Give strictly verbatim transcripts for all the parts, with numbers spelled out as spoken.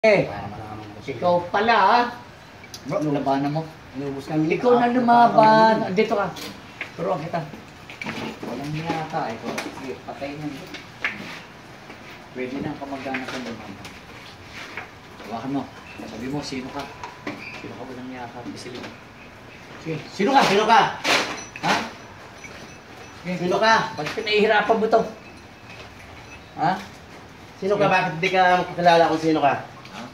Eh, ikaw pala ha? Bro, labanan mo. Ikaw na lumaban. Dito ka. Turuan kita. Walang niyata. Ikaw. Sige, patayin mo. Pwede na kamag-anak ng lumaban. Hawakan mo. Sabi mo, sino ka? Sino ka walang niyata? Pisilin mo. Sige, sino ka? Sino ka? Ha? Sige. Sino ka? Ba't pinahihirapan mo to? Ha? Sino ka? Bakit di ka makakilala kung sino ka?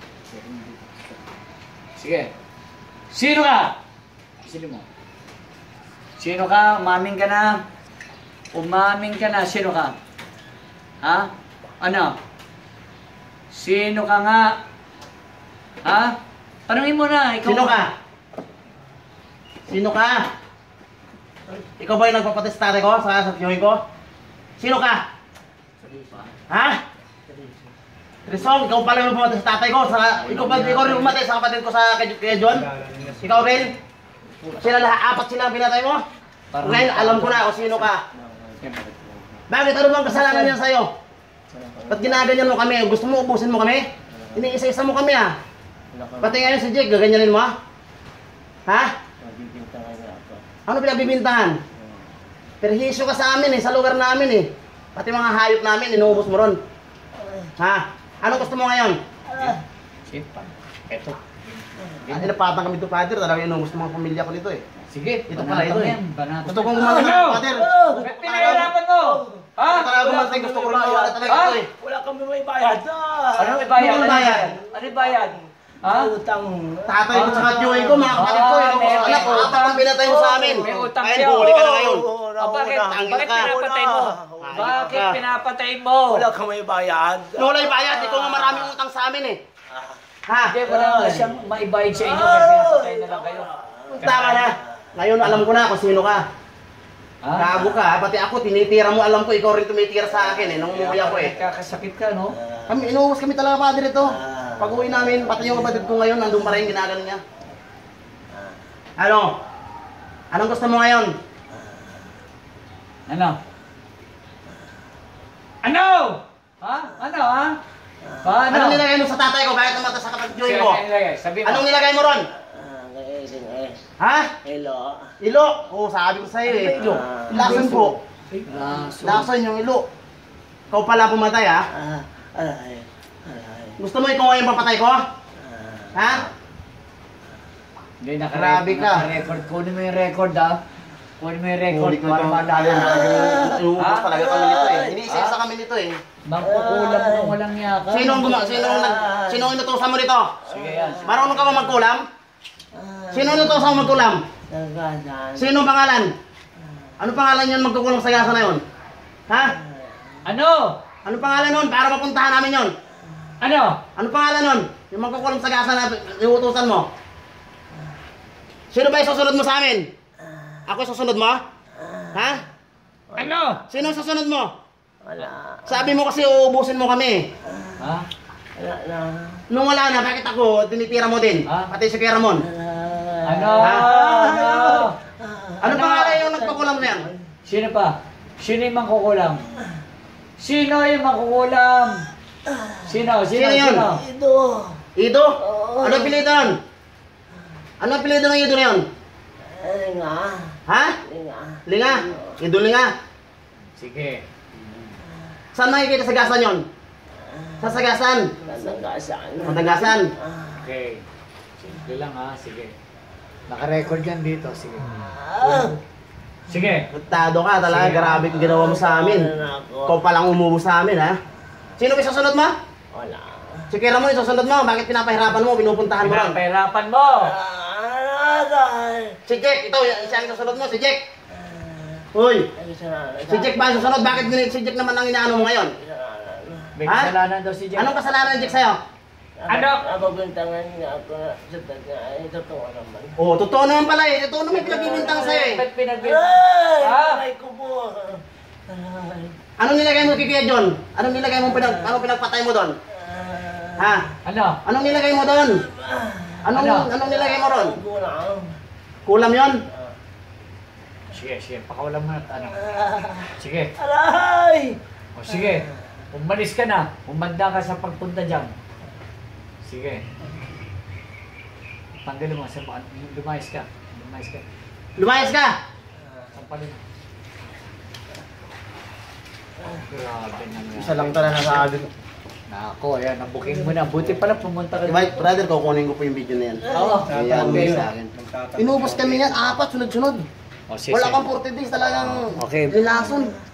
Sige. Sino ka? Sino mo? Sino ka? Umaming ka na. Umaming ka na. Sino ka? Ha? Ano? Sino ka nga? Ha? Tanungin mo na. Ikaw Sino ka? Sino ka? Ikaw ba yung nagpapatestare ko sa sasabihin ko? Sino ka? Ha? Rizong, ikaw pala yung pumatay sa tatay ko. Sa, ikaw ba ikaw rin pumatay sa kapatid ko sa kay John? Ikaw rin? Sila lahat, apat sila ang pinatay mo? Ngayon, alam ko na kung sino ka. Bakit? Ano bang kasalanan niya sa'yo? Ba't ginaganyan mo kami? Gusto mo ubusin mo kami? Iniisa-isa mo kami ah. Pati ngayon si Jake, gaganyanin mo ah? Ha? Ano pinagbibintahan? Perhisyo ka sa amin eh, sa lugar namin eh. Pati mga hayop namin, inuubos mo ron. Ha? Anong gusto mo ngayon? Sipa. Eto. Ah, inapatan kami ito, Father. Talaga yun, gusto mga pamilya ko nito eh. Sige, Ito pala ito eh. Banatan. Gusto kong gumantay, Ano? Father. Ba't pinahirapan mo? Ha? Talaga gumantay, gusto ko rin mawala talaga Ha? ito eh. Wala kami may bayad. Ano may bayad? Ano may bayad? Ano may bayad? Ha? Utang. Tatay ko sa Joey ko, mga kapatid ko. Ah, Ikaw may- ko anak ko, may apat ang pinatay mo sa amin. May utang Kaya siya. huli ka na ngayon. Ah, bakit? Tanggal Bakit ka. pinapatay mo? Wala. Bakit Ka. pinapatay mo? Wala kami may bayad. Wala yung bayad, ikaw nga maraming utang sa amin eh. Ha? Hindi, wala nga siyang maibayad sa inyo kasi pinapatay na lang kayo. Tama na. Ngayon alam ko na kung sino ka. Ha? Gago ka, pati ako tinitira mo, alam ko ikaw rin tumitira sa akin eh, nung umuwi ako eh. Kakasakit ka, no? Kami, inuwas kami talaga, Father, ito. Pag uwi namin, pati yung kapatid ko ngayon, nandun pa rin ginagano niya. Ano? Anong gusto mo ngayon? Ano? Ano? Ha? Ano, ha? Ha, ano? Anong nilagay mo sa tatay ko? Bakit naman sa kapatid ko? Sabi mo. Anong nilagay mo ron? Ha? Hello. Ilo? Oo, sabi ko sa'yo eh. Ilo? Lason po. Lason. Lason yung ilo. Ikaw pala pumatay ha? Ah, alay. Alay. Gusto mo ikaw ngayon papatay ko? Ha? Hindi, naka- Grabe ka. naka-record. Kunin mo yung record, ha? Kunin mo yung record Huli ko para ito. maalala na. Inuubos Ha? talaga kami nito eh. Iniisa-isa kami nito eh. Magkukulam ng walang yaka. Sino ang guma... Sino ang... Sino ang inutusan mo dito? Sige yan. Marunong ka ba magkulam? Sino ang inutusan mo magkulam? Naganan. Sino ang pangalan? Ano pangalan yan magkukulang sa gasa na yun? Ha? Ano? Ano pangalan nun? Para mapuntahan namin yun. Ano? Ano pangalan nun? Yung magkukulang sa gasa na iutusan mo. Sino ba yung susunod mo sa amin? Ako yung susunod mo? Ha? Ano? Sino ang susunod mo? Wala. Sabi mo kasi uubusin mo kami. Ha? Wala na. Nung wala na, bakit ako tinitira mo din? Ha? Pati si Kuya Ramon. Ano? Ha? Ano? Ano pangalan yung nagpakulam na yan? Sino pa? Sino yung mangkukulam? Sino yung mangkukulam? Sino? Sino? Sino yun? Sino? Ito. Ido? Ano apelido nun? Ano apelido ng Ido na yun? Linga. Ha? Linga. Linga? Ido Linga? Sige. Saan makikita sa gasan yun? Sa sagasan? Natagasan. Matagasan? Okay. Simple lang ha. Sige. Naka-record yan dito. Sige. Ah. Sige. Nagtado ka talaga, Sige. grabe yung ginawa mo sa amin. Ikaw palang umubo sa amin ha? Sino ba yung susunod mo? Wala. Si Kuya Ramon yung susunod mo, bakit pinapahirapan mo, pinupuntahan mo ron? Pinapahirapan mo. Ah. Si Jack, ito, siya ang susunod mo, si Jack. Uy, si Jack ba ang susunod? Bakit gini- si Jack naman ang inaano mo ngayon? May Ha? kasalanan daw si Jack. Anong kasalanan ng Jack sa'yo? Ano? Napagbintangan niya ako na sa taga. Ay, totoo naman. Oo, oh, totoo naman pala eh. Totoo naman pinagbibintang sa'yo eh. Ba't pinagbibintang? Ay! Ha? Ay ko po. Ay. Anong nilagay mo kay Kuya John? Anong nilagay mo pinag anong pinagpatay mo doon? Ha? Ano? Anong nilagay mo doon? Anong Ano? anong nilagay mo ron? Kulang. Kulam 'yon? Sige, sige. Pakawalan mo na. Ano? Sige. Aray! O sige. Umalis ka na. Umanda ka sa pagpunta dyan. Sige. Tanggalin mo, sampalin. Lumayas ka. Lumayas ka. Lumayas ka! Sampalin mo. Grabe naman. Isa lang talaga nasabi ko. Nako, ayan, nabuking mo na. Buti pala pumunta ka. Diba, brother, kukunin ko po yung video na yan. Oo. Ayan, Okay. sa akin. Inubos kami yan, apat, sunod-sunod. O, sige, Wala sige. kang forty days talagang Okay. relason.